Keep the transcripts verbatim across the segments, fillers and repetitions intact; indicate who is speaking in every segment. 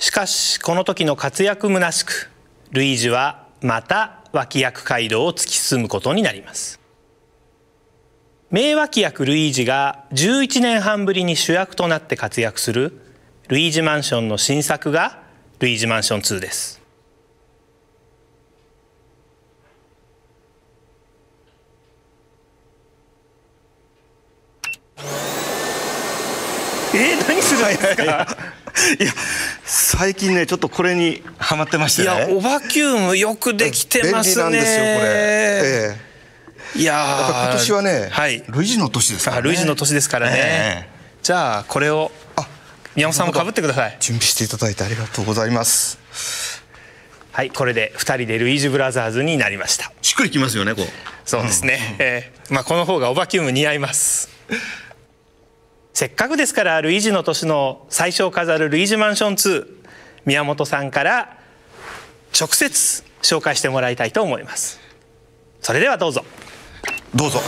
Speaker 1: しかしこの時の活躍虚しく、ルイージはまた脇役街道を突き進むことになります。名脇役ルイージがじゅういちねんはんぶりに主役となって活躍するルイージマンションの新作がルイージマンションツーです。えー、何するんですか。いや
Speaker 2: 最近ねちょっとこれにハマってましてね。
Speaker 1: いやオバキュームよくできてますね。便利なんですよこれ。えー、いや
Speaker 2: やっぱ今年はね、はい、ルイージの年ですからね。
Speaker 1: ルイージの年ですからね。えー、じゃあこれを宮本さんもかぶってください。
Speaker 2: 準備していただいてありがとうございます。
Speaker 1: はい、これでふたりでルイージブラザーズになりました。
Speaker 2: しっくりきますよねこう。
Speaker 1: そうですね。うん、えー、まあこの方がオバキューム似合います。せっかくですからルイージの年の最初を飾るルイージマンションツー、宮本さんから直接紹介してもらいたいと思います。それではどうぞ。
Speaker 2: どうぞ。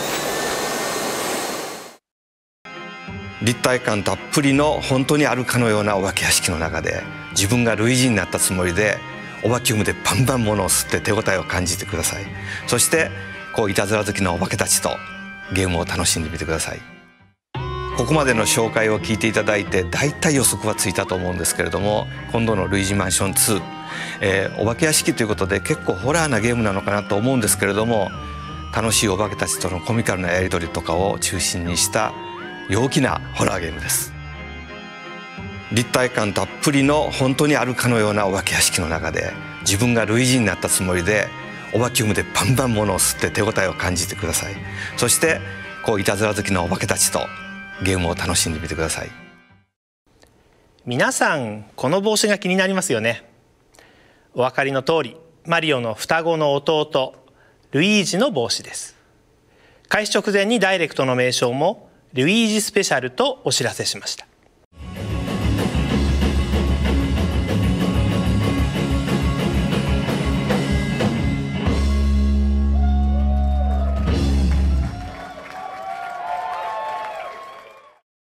Speaker 2: 立体感たっぷりの本当にあるかのようなお化け屋敷の中で、自分がルイージになったつもりでオバキュームでバンバン物を吸って手応えを感じてください。そしてこういたずら好きなお化けたちとゲームを楽しんでみてください。ここまでの紹介を聞いていただいてだいたい予測はついたと思うんですけれども、今度のルイージマンションツー、えー、お化け屋敷ということで結構ホラーなゲームなのかなと思うんですけれども、楽しいお化けたちとのコミカルなやり取りとかを中心にした陽気なホラーゲームです。立体感たっぷりの本当にあるかのようなお化け屋敷の中で、自分がルイージになったつもりでオバキュームでバンバン物を吸って手応えを感じてください。そしてこういたずら好きなお化けたちとゲームを楽しんでみてください。
Speaker 1: 皆さんこの帽子が気になりますよね。お分かりの通り、マリオの双子の弟ルイージの帽子です。開始直前にダイレクトの名称もルイージスペシャルとお知らせしました。